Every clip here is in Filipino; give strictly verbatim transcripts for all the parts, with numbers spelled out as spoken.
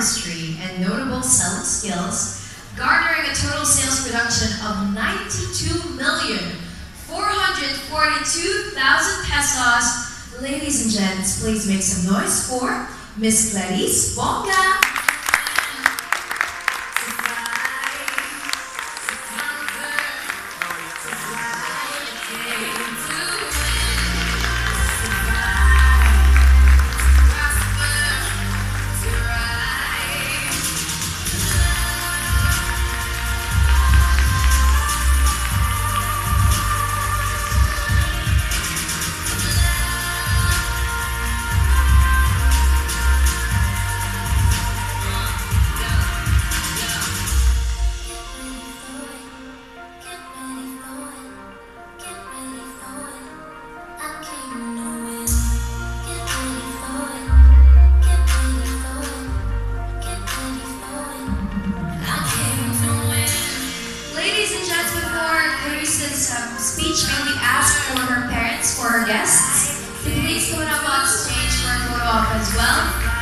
artistry and notable selling skills, garnering a total sales production of ninety-two million four hundred forty-two thousand pesos. Ladies and gents, please make some noise for Miss Clarice Bonga. Um, speech, may we ask for her parents, for her guests, to please come up on stage for a photo op as well.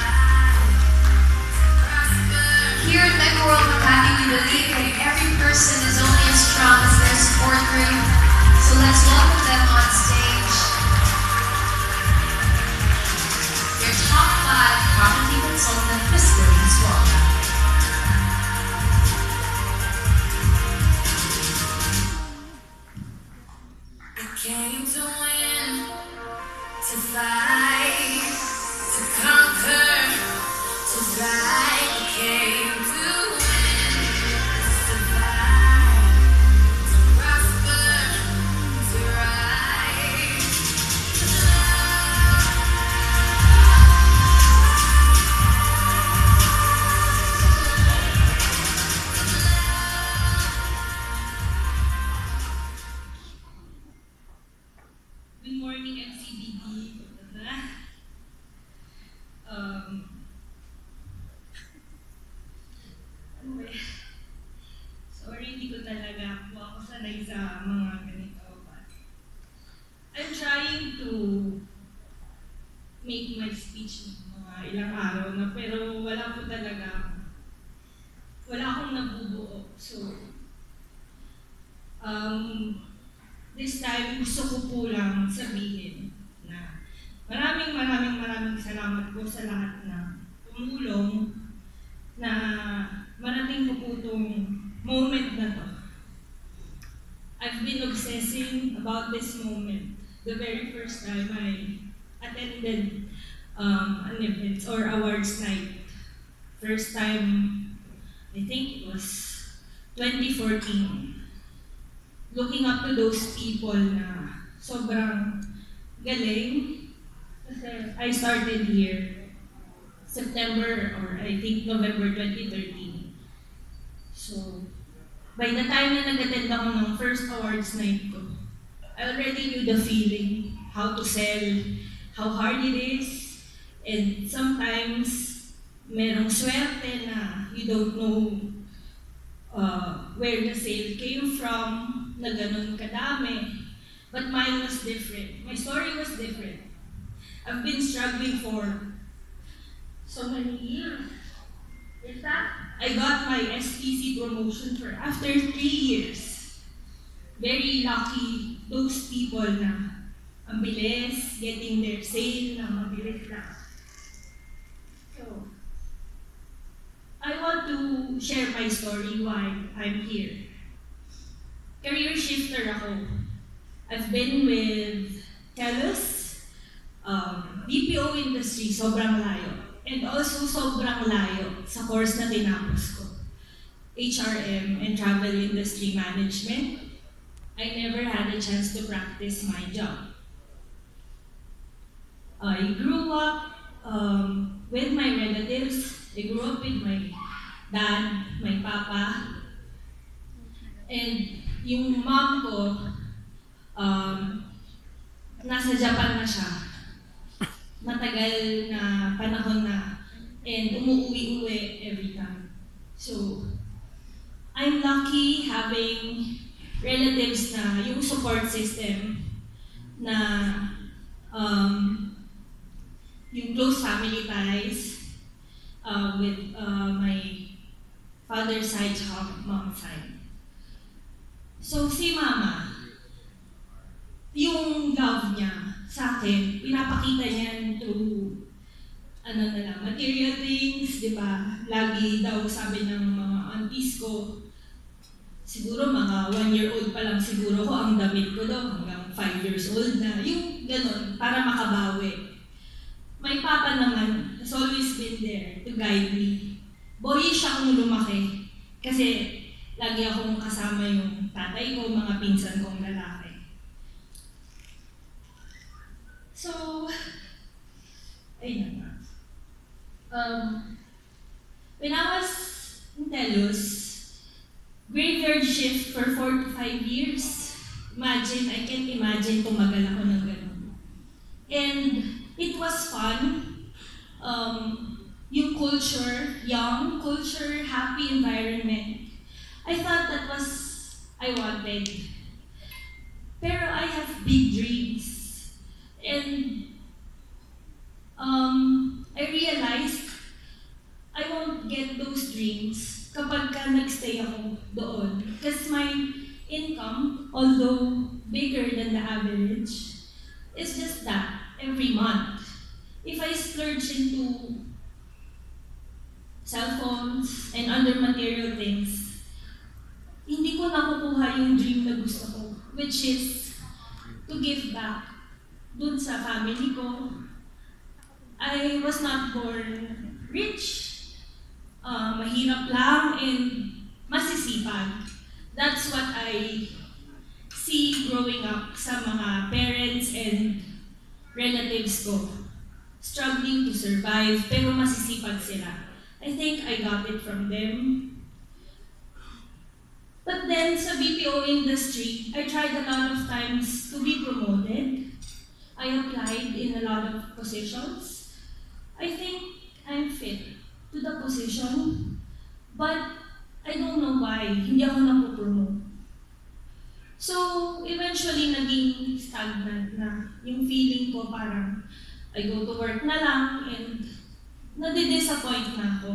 Here at Mega World Makati, we believe that every person is only as strong as their support group. So let's welcome them on stage. Your top five property consultant, Miss Clarice Bonga. Came to win, to fight, to conquer, to fight. Came to win, to survive, to prosper, to rise, to love. Good morning, M C B D. Um, ano ba? Sorry, hindi ko talaga po ako sanay sa mga ganito. But I'm trying to make my speech mga ilang araw na, pero wala po talaga. Wala akong nabubuo. So, um, this time, gusto ko po lang sabihin na maraming maraming maraming salamat po sa lahat na tumulong na marating ko po itong moment na to. I've been obsessing about this moment the very first time I attended um, an event or awards night. First time, I think it was twenty fourteen. Looking up to those people na sobrang galing. Kasi I started here September or I think November twenty thirteen. So, by the time na nag-attend ako ng first awards night ko, I already knew the feeling, how to sell, how hard it is, and sometimes merong swerte na you don't know uh, where the sale came from, na ganun kadami. But mine was different. My story was different. I've been struggling for so many years. In fact, I got my S P C promotion for after three years. Very lucky those people na ang bilis, getting their sale na mabilis lang. So, I want to share my story why I'm here. Career shifter ako. I've been with TELUS, um, B P O industry, sobrang layo. And also sobrang layo sa course na tinapos ko. H R M and Travel Industry Management. I never had a chance to practice my job. I grew up um, with my relatives. I grew up with my dad, my papa, and yung mom ko, um, nasa Japan na siya. Matagal na panahon na, and umuwi-uwi every time. So, I'm lucky having relatives na yung support system na um, yung close family ties, uh, with uh, my father's side tsaka mom's side. So si mama, yung love niya sa akin, pinapakita niya through ano na lang, material things, di ba? Lagi daw sabi ng mga aunties ko, siguro mga one year old pa lang siguro ko ang damit ko daw hanggang five years old na. Yung ganun, para makabawi. My papa naman has always been there to guide me. Boyish akong lumaki kasi lagi akong kasama yung tatay ko, mga pinsan kong lalaki. So, ayun na nga. Um, when I was in Telos, graveyard shift for four to five years. Imagine, I can't imagine tumagal ako ng ganun. And it was fun. Um, yung culture, young culture, happy environment. I thought that was I wanted. Pero I have big dreams. And um, I realized I won't get those dreams kapag ka nagstay ako doon. Because my income, although bigger than the average, is just that every month. If I splurge into cell phones and other material things, hindi ko nakukuha yung dream na gusto ko, which is to give back dun sa family ko. I was not born rich. Uh, mahirap lang and masisipag. That's what I see growing up sa mga parents and relatives ko. Struggling to survive, pero masisipag sila. I think I got it from them. But then sa B P O industry, I tried a lot of times to be promoted. I applied in a lot of positions. I think I'm fit to the position, but I don't know why, hindi ako napopromote. So, eventually, naging stagnant na yung feeling ko parang I go to work na lang and nadi-disappoint na ako.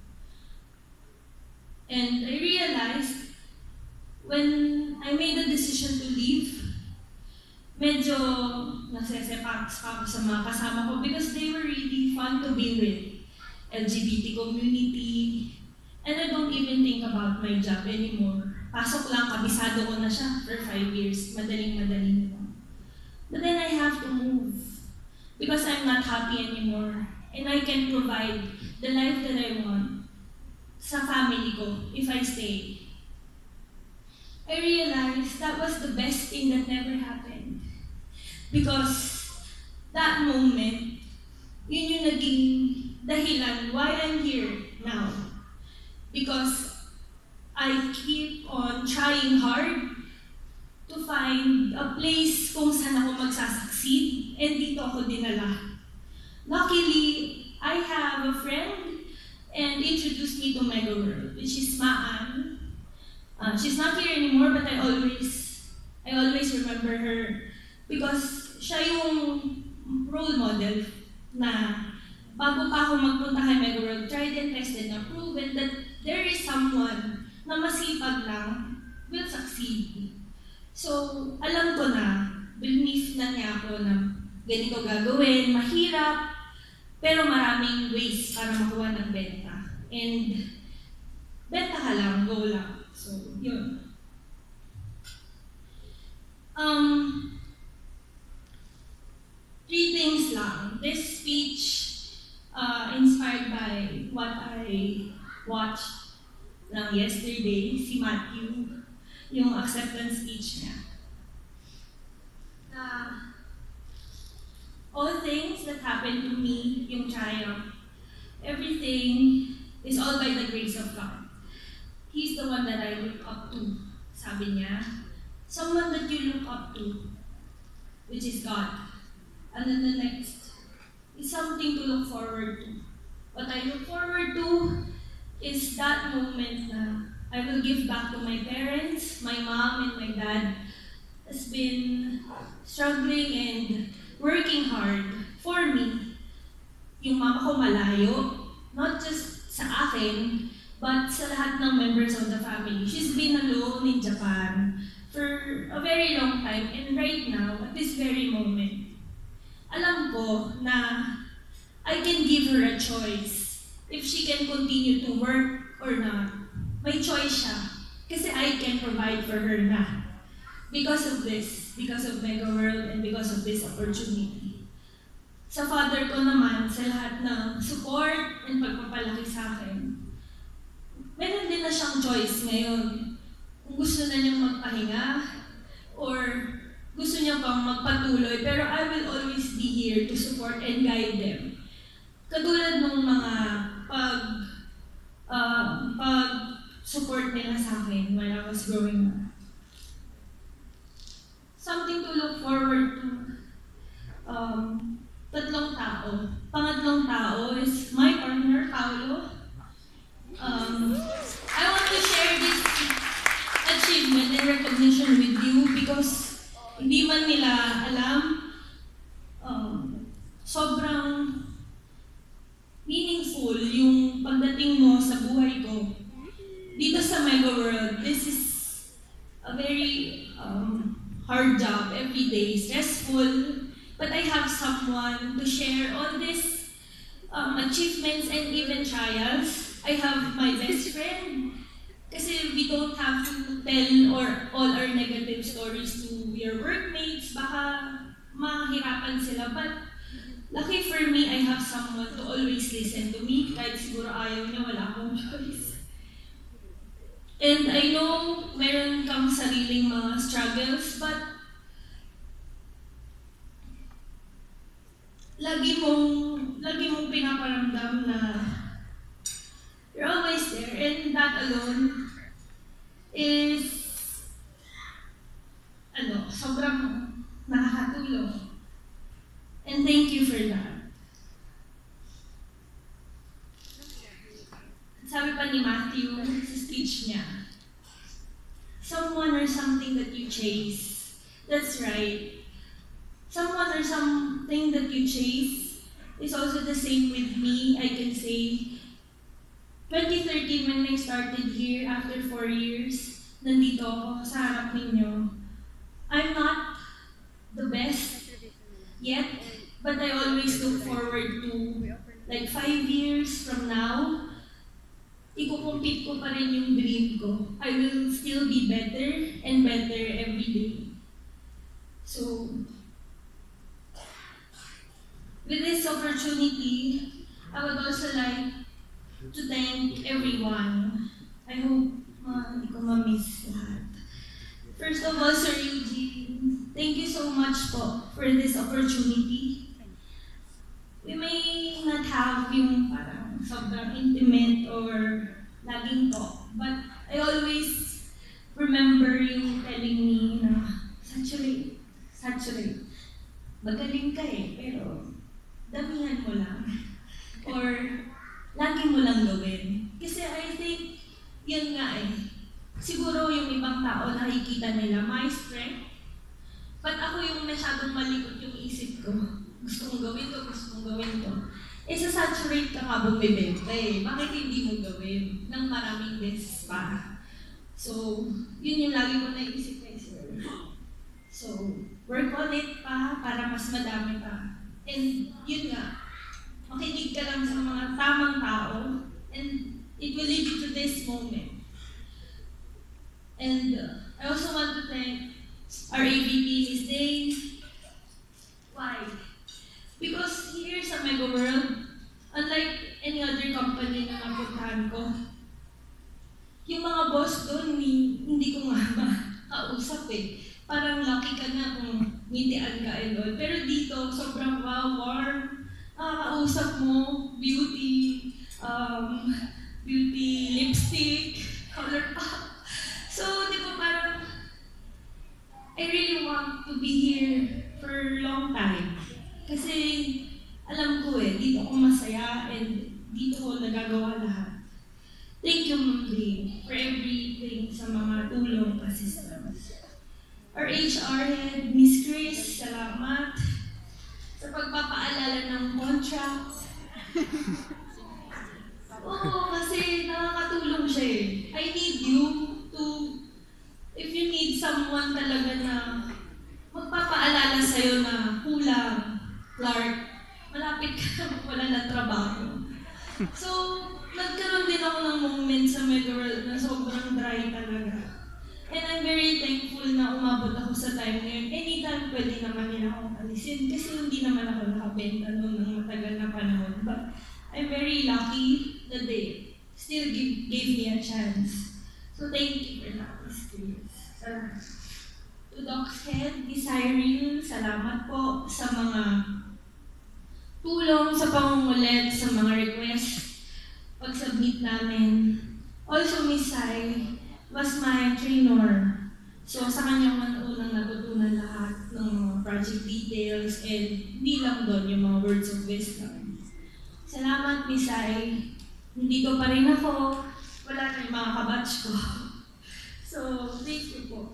And I realized, when I made the decision to leave, medyo nasesepak ako sa mga kasama ko because they were really fun to be with. L G B T community, and I don't even think about my job anymore. Pasok lang, kabisado ko na siya for five years. Madaling-madaling lang. But then I have to move because I'm not happy anymore. And I can provide the life that I want sa family ko if I stay. I realized that was the best thing that never happened. Because that moment, yun yung naging dahilan why I'm here now. Because I keep on trying hard to find a place kung saan ako magsasucceed, and dito ako dinala. Luckily, I have a friend and introduced me to Mega World, which is Maan. Uh, she's not here anymore, but I always, I always remember her because siya yung role model na bago pa ako magpunta kay Mega World, tried and tested na proven that there is someone na masipag lang will succeed. So, alam ko na, believe na niya ako na ganito gagawin, mahirap, pero maraming ways para makuha ng benta. And, benta ka lang, go lang. So, yun. Um, three things lang. This speech uh, inspired by what I watched lang yesterday, si Matthew, yung acceptance speech niya. Na all things that happened to me, yung triumph, everything is all by the grace of God. He's the one that I look up to, sabi niya. Someone that you look up to, which is God. And then the next is something to look forward to. What I look forward to is that moment na I will give back to my parents. My mom and my dad has been struggling and working hard for me. Yung mama ko malayo, not just sa akin, but sa lahat ng members of the family. She's been alone in Japan for a very long time, and right now, at this very moment, alam ko na I can give her a choice if she can continue to work or not. May choice siya, kasi I can provide for her na. Because of this, because of Mega World, and because of this opportunity. Sa father ko naman, sa lahat ng support and pagpapalaki sa akin, meron din na siyang choice ngayon. Kung gusto na niyang magpahinga, or gusto niya pang magpatuloy, pero I will always be here to support and guide them. Katulad ng mga pag, uh, pag-support nila sa akin when I was growing up. Something to look forward to. Um, tatlong tao. Pangatlong tao is my partner, Paolo. Um, I want to share this achievement and recognition with you because hindi man nila alam, um, sobrang meaningful yung pagdating mo sa buhay ko. Dito sa Mega World, this is a very um, hard job every day, stressful, but I have someone to share all these um, achievements and even trials. I have my best friend, kasi we don't have to tell or all our negative stories to your workmates, baka mahirapan sila, but lucky for me, I have someone to always listen to me, kahit siguro ayaw niya, wala akong choice. And I know meron kang sariling mga struggles, but lagi mong, lagi mong pinaparamdam na you're always there, and that alone is, ano, sobrang nakakatulong. And thank you for that. Sabi pa ni Matthew sa speech niya, someone or something that you chase. That's right. Someone or something that you chase is also the same with me. I can say, twenty thirteen when I started here, after four years, nandito ako sa harap ninyo. I'm not the best yet, but I always look forward to, like five years from now, ikukumpit ko pa rin yung dream ko. I will still be better and better every day. So, with this opportunity, I would also like to thank everyone. I hope uh, hindi ko ma-miss lahat. First of all, Sir Eugene, thank you so much po for this opportunity. We may not have yung parang sobrang intimate or laging talk, but I always remember you telling me na saturate, saturate. Magaling ka eh, pero damihan mo lang. Or lagi mo lang gawin. Kasi I think, yun nga eh. Siguro yung ibang tao nakikita nila my strength, but ako yung masyadong malikot yung isip ko. Gusto kong gawin to, gusto kong gawin to. Eh, sa saturate ka nga bumibenta eh. Bakit hindi mo gawin ng maraming beses pa? So, yun yung lagi ko naisip eh, sir. So, work on it pa para mas madami pa. And yun nga, makinig ka lang sa mga tamang tao, and it will lead you to this moment. And uh, I also want to thank our A V P, Miz Dane. Why? Because here sa Mega World, unlike any other company na napuntahan ko, yung mga boss doon, hindi ko nga makausap eh. Parang lucky ka na kung ngitian ka and all. Pero dito, sobrang wow, warm, nakakausap mo, beauty, um, beauty lipstick, color pop. So, di ba parang, I really want to be here for a long time. Kasi, alam ko eh, dito ako masaya and dito ko nagagawa lahat. Thank you, Ma'am Lee, for everything sa mga tulong assistance. Our H R head, Miss Chris, salamat sa pagpapaalala ng contract. Oo, kasi nakakatulong siya eh. I need you to, if you need someone talaga na magpapaalala sa'yo na kulang, Clark, malapit ka na wala ng trabaho. So, nagkaroon din ako ng moment sa Mega World na sobrang dry talaga. And I'm very thankful na umabot ako sa time na yun. Anytime pwede naman nila akong alisin kasi hindi naman ako nakabenta noon ng matagal na panahon. But I'm very lucky that they still give, gave me a chance. So thank you for that experience. Salamat. To Doc's Head, Miss Irene, salamat po sa mga tulong, sa pangungulit, sa mga request, pag-submit namin. Also, Miss Sai was my trainer. So, sa kanya man unang natutunan lahat ng mga project details and hindi lang doon yung mga words of wisdom. Salamat, Miss Ai. Nandito pa rin ako. Wala na yung mga kabatch ko. So, thank you po.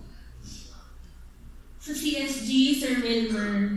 Sa C S G, Sir Wilmer,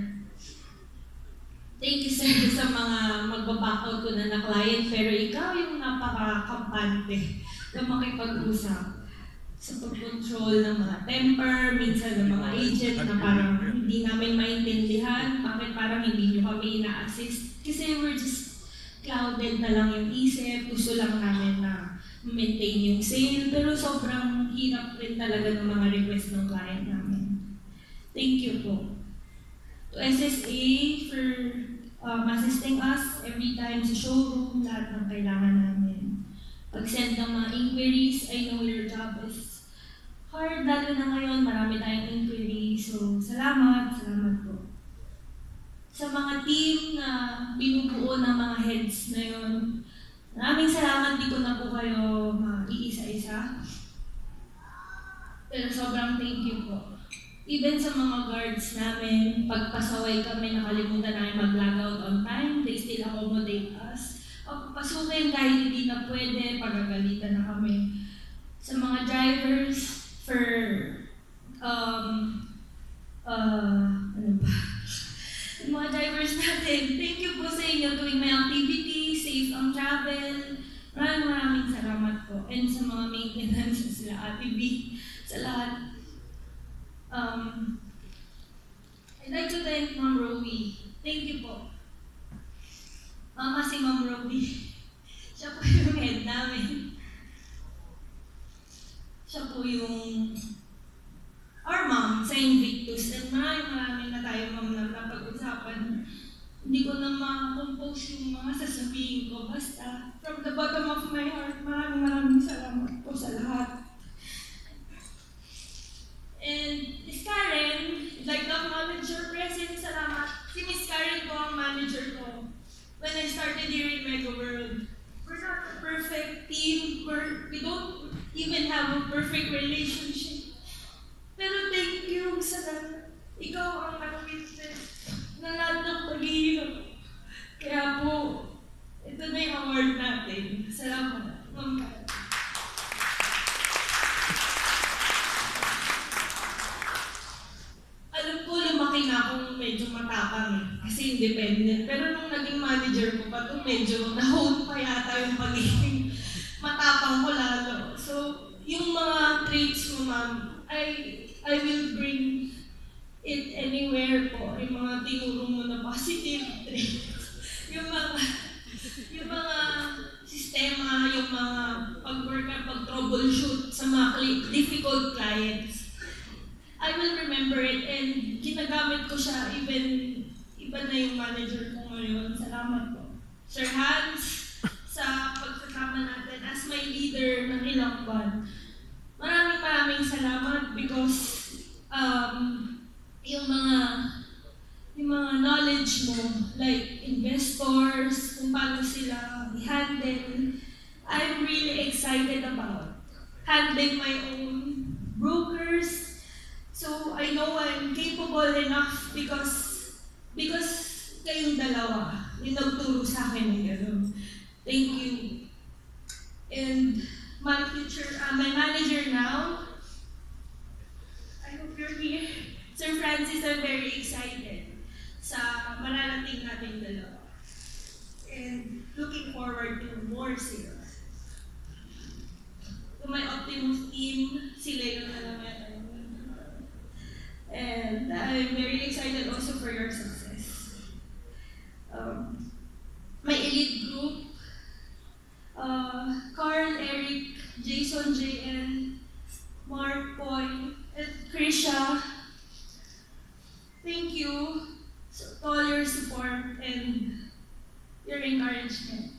thank you, sir, sa mga magbaback-out ko na na client, pero ikaw yung napaka-kampante na makipag-usap sa pag-control ng mga temper, minsan ng mga agent na parang hindi namin maintindihan, bakit parang hindi nyo kami ina-assist. Kasi we're just clouded na lang yung isip, gusto lang namin na maintain yung sale, pero sobrang hirap rin talaga ng mga request ng client namin. Thank you po. To S S A for um, assisting us every time sa showroom, lahat ng kailangan namin. Pag-send ng mga inquiries, I know your job is hard, lalo na ngayon, marami tayong inquiries. So, salamat, salamat po. Sa mga team na binubuo ng mga heads na yun, maraming salamat, di ko na po kayo maiisa-isa. Pero sobrang thank you po. Even sa mga guards namin, pagpasaway kami, nakalimutan namin mag-logout on time, they still accommodate us. Pagpasukin kahit hindi na pwede, pagagalitan na kami. Sa mga drivers, for, um, uh, ano ba? Yung mga drivers natin, thank you po sa inyo tuwing may activity, safe ang travel. Maraming maraming salamat po. And sa mga maintenance, sila Ate B, sa lahat. Um, I'd like to thank Ma'am Rowie. Thank you po. Mama si Ma'am Rowie. Siya po yung head namin. Siya po yung our mom sa Invictus. And maraming maraming na tayo ma'am na napag-usapan. Hindi ko na ma-compose yung mga sasabihin ko. Basta, from the bottom of my heart, maraming maraming salamat po sa lahat. And Miss Karen, I'd like to acknowledge your presence. Salamat. Si Miss Karen po ang manager ko. When I started here in Mega World, we're not a perfect team. We're, we don't even have a perfect relationship. Pero thank you sa lahat. Ikaw ang nag-witness na lahat ng paghihirap. Kaya po, ito na yung award natin. Salamat. Ma'am Karen. Alam ko, lumaki na akong medyo matapang eh, kasi independent. Pero nung naging manager ko pa ito, medyo na-hold pa yata yung pagiging matapang ko lalo. So, yung mga traits mo, ma'am, I, I will bring it anywhere po. Yung mga tinuro mo na positive traits. Yung mga, yung mga sistema, yung mga pag-work at pag-troubleshoot sa mga difficult clients. I will remember it and ginagamit ko siya even iba na yung manager ko ngayon. Salamat po. Sir Hans, sa pagsasama natin as my leader ng ilang buwan. Maraming maraming salamat because um, yung mga yung mga knowledge mo, like investors, kung paano sila i-handle, I'm really excited about handling my own brokers. So, I know I'm capable enough because because kayong dalawa yung nagturo sa akin ng gano'n. Thank you. And my future, uh, my manager now, I hope you're here. Sir Francis, I'm very excited sa mararating natin dalawa. And looking forward to more sales. Jason, J N, Mark, Boy, and Krisha. Thank you to all your support and your encouragement.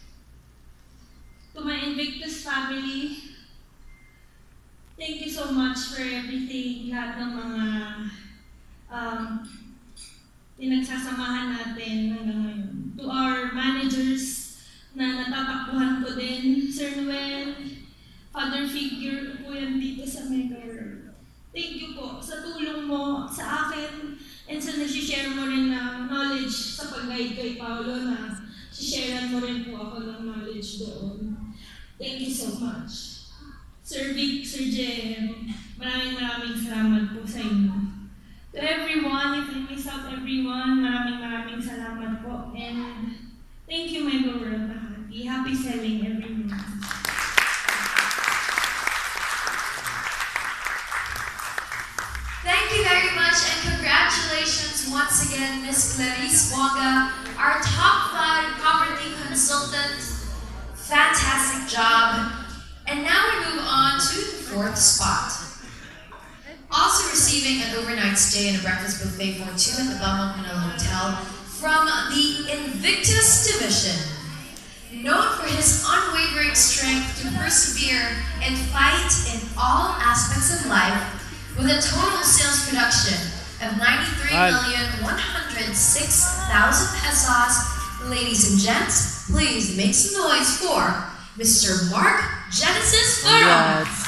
To my Invictus family, thank you so much for everything, lahat ng mga um, pinagsasamahan natin hanggang ngayon. To our managers na natatakbuhan ko din, Sir Noel, father figure po yan dito sa Mega World. Thank you po sa tulong mo sa akin and sa nasi-share mo rin na knowledge sa pag-guide kay Paolo na si-sharean mo rin po ako ng knowledge doon. Thank you so much. Sir Vic, Sir Jem, maraming maraming salamat po sa inyo. To everyone, if I miss out everyone, maraming maraming salamat po. And thank you, Mega World. Happy selling, everyone. Thank you very much and congratulations once again, Miss Clarice Wonga, our top five property consultant. Fantastic job. And now we move on to the fourth spot. Also receiving an overnight stay and a breakfast buffet for two at the Belmont Manila Hotel from the Invictus Division. Known for his unwavering strength to persevere and fight in all aspects of life, with a total sales production of ninety-three million one hundred six thousand pesos, ladies and gents, please make some noise for Mister Mark Genesis Farah.